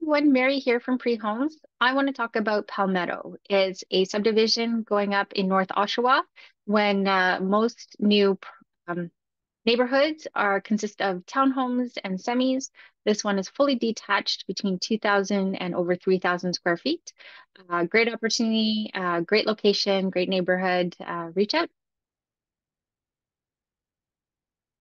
everyone, Mary here from Pre Homes. I want to talk about Palmetto. It's a subdivision going up in North Oshawa when most new um, neighborhoods are consist of townhomes and semis. This one is fully detached between 2,000 and over 3,000 square feet. Great opportunity, great location, great neighborhood. Reach out.